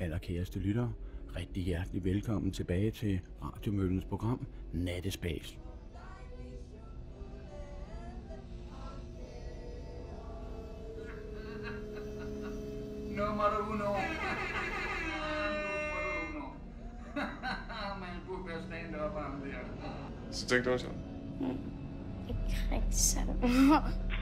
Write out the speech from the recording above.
Allerkæreste lyttere, rigtig hjertelig velkommen tilbage til Radiomøllens program Nattespas. Nummer uno. Man burde være stand-up ham der. Så tænkte du også? Ikke rigtig sådan.